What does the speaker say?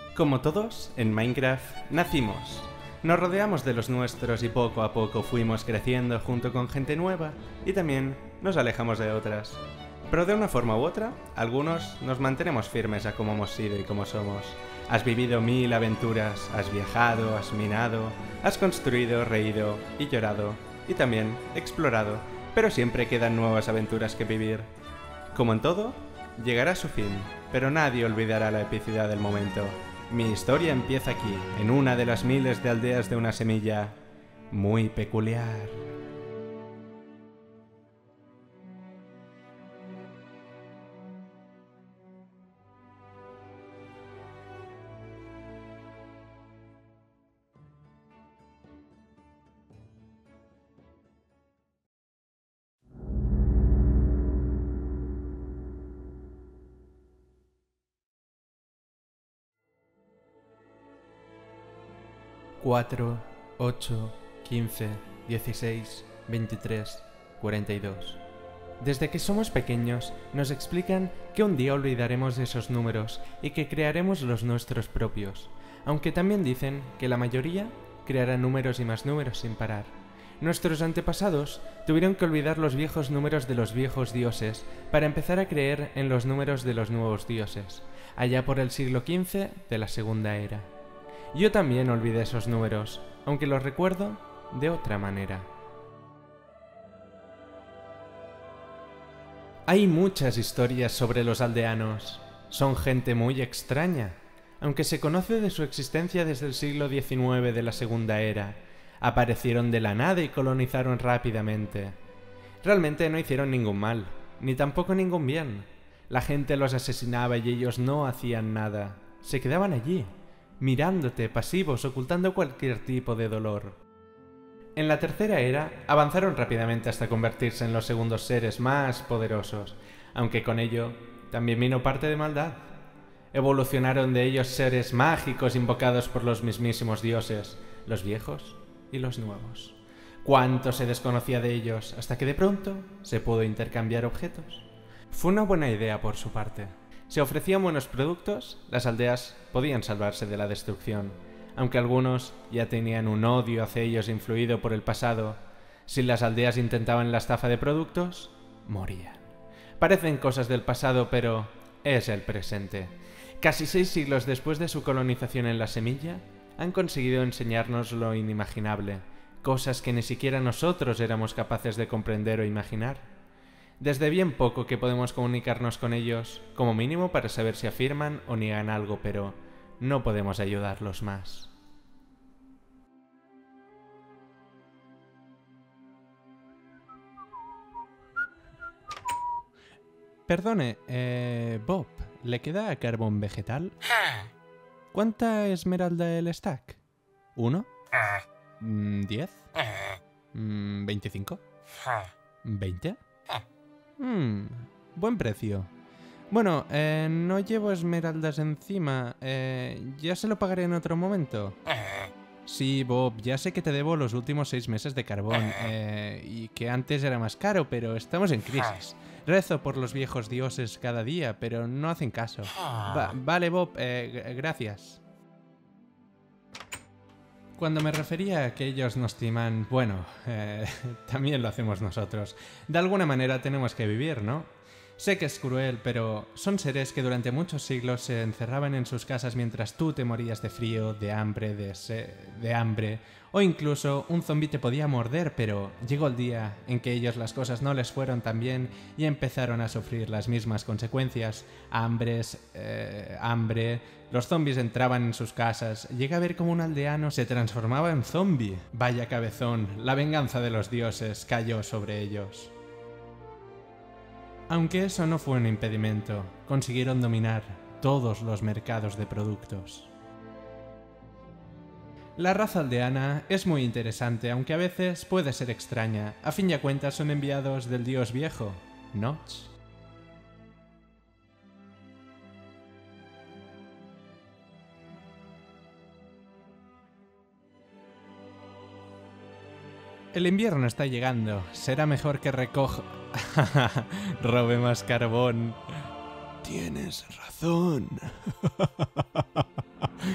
Como todos, en Minecraft nacimos. Nos rodeamos de los nuestros y poco a poco fuimos creciendo junto con gente nueva y también nos alejamos de otras. Pero de una forma u otra, algunos nos mantenemos firmes a cómo hemos sido y cómo somos. Has vivido 1000 aventuras, has viajado, has minado, has construido, reído y llorado, y también explorado, pero siempre quedan nuevas aventuras que vivir. Como en todo, llegará a su fin, pero nadie olvidará la epicidad del momento. Mi historia empieza aquí, en una de las miles de aldeas de una semilla muy peculiar. Cuatro, 8, 15, 16, 23, 42. Desde que somos pequeños, nos explican que un día olvidaremos esos números y que crearemos los nuestros propios, aunque también dicen que la mayoría creará números y más números sin parar. Nuestros antepasados tuvieron que olvidar los viejos números de los viejos dioses para empezar a creer en los números de los nuevos dioses, allá por el siglo XV de la Segunda Era. Yo también olvidé esos números, aunque los recuerdo de otra manera. Hay muchas historias sobre los aldeanos. Son gente muy extraña, aunque se conoce de su existencia desde el siglo XIX de la Segunda Era. Aparecieron de la nada y colonizaron rápidamente. Realmente no hicieron ningún mal, ni tampoco ningún bien. La gente los asesinaba y ellos no hacían nada. Se quedaban allí, mirándote, pasivos, ocultando cualquier tipo de dolor. En la Tercera Era avanzaron rápidamente hasta convertirse en los segundos seres más poderosos, aunque con ello también vino parte de maldad. Evolucionaron de ellos seres mágicos invocados por los mismísimos dioses, los viejos y los nuevos. Cuánto se desconocía de ellos, hasta que de pronto se pudo intercambiar objetos. Fue una buena idea por su parte. Si ofrecían buenos productos, las aldeas podían salvarse de la destrucción, aunque algunos ya tenían un odio hacia ellos influido por el pasado. Si las aldeas intentaban la estafa de productos, morían. Parecen cosas del pasado, pero es el presente. Casi 6 siglos después de su colonización en la semilla, han conseguido enseñarnos lo inimaginable, cosas que ni siquiera nosotros éramos capaces de comprender o imaginar. Desde bien poco que podemos comunicarnos con ellos, como mínimo para saber si afirman o niegan algo, pero no podemos ayudarlos más. Perdone, Bob, ¿le queda carbón vegetal? ¿Cuánta esmeralda el stack? ¿1? ¿10? ¿25? ¿20? Buen precio. Bueno, no llevo esmeraldas encima. Ya se lo pagaré en otro momento. Sí, Bob, ya sé que te debo los últimos 6 meses de carbón. Y que antes era más caro, pero estamos en crisis. Rezo por los viejos dioses cada día, pero no hacen caso. Vale, Bob, gracias. Cuando me refería a que ellos nos timan, bueno, también lo hacemos nosotros. De alguna manera tenemos que vivir, ¿no? Sé que es cruel, pero son seres que durante muchos siglos se encerraban en sus casas mientras tú te morías de frío, de hambre, de hambre, o incluso un zombi te podía morder, pero llegó el día en que ellos las cosas no les fueron tan bien y empezaron a sufrir las mismas consecuencias. Hambre, los zombis entraban en sus casas, llegué a ver cómo un aldeano se transformaba en zombi. Vaya cabezón, la venganza de los dioses cayó sobre ellos. Aunque eso no fue un impedimento, consiguieron dominar todos los mercados de productos. La raza aldeana es muy interesante, aunque a veces puede ser extraña. A fin y a cuentas son enviados del dios viejo, Notch. El invierno está llegando. Será mejor que recoja... Robe más carbón. Tienes razón.